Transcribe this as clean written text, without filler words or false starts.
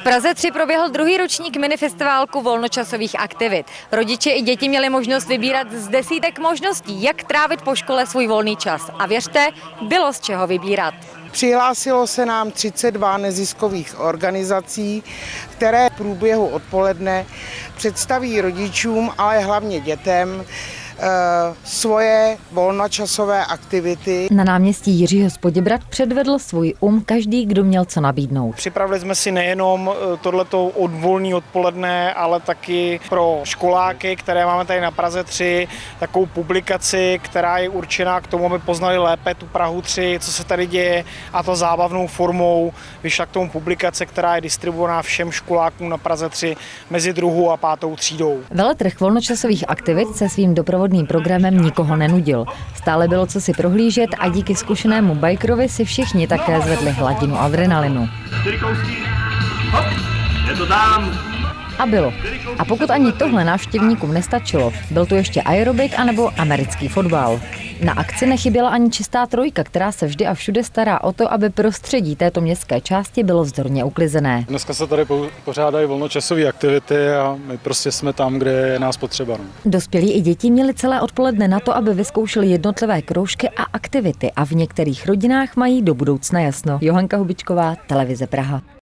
Praze 3 proběhl druhý ročník minifestiválku volnočasových aktivit. Rodiče i děti měli možnost vybírat z desítek možností, jak trávit po škole svůj volný čas. A věřte, bylo z čeho vybírat. Přihlásilo se nám 32 neziskových organizací, které v průběhu odpoledne představí rodičům, ale hlavně dětem, svoje volnočasové aktivity. Na náměstí Jiřího z Poděbrad předvedl svůj každý, kdo měl co nabídnout. Připravili jsme si nejenom tohleto volný odpoledne, ale taky pro školáky, které máme tady na Praze 3, takovou publikaci, která je určená k tomu, aby poznali lépe tu Prahu 3, co se tady děje, a to zábavnou formou. Vyšla k tomu publikace, která je distribuovaná všem školákům na Praze 3 mezi 2. a 5. třídou. Veletrh volnočasových aktivit se svým doprovodným programem nikoho nenudil. Stále bylo co si prohlížet a díky zkušenému bikerovi si všichni také zvedli hladinu adrenalinu. A bylo. A pokud ani tohle návštěvníkům nestačilo, byl tu ještě aerobik anebo americký fotbal. Na akci nechyběla ani čistá trojka, která se vždy a všude stará o to, aby prostředí této městské části bylo vzorně uklizené. Dneska se tady pořádají volnočasové aktivity a my prostě jsme tam, kde je nás potřeba. Dospělí i děti měli celé odpoledne na to, aby vyzkoušeli jednotlivé kroužky a aktivity, a v některých rodinách mají do budoucna jasno. Johanka Hubičková, Televize Praha.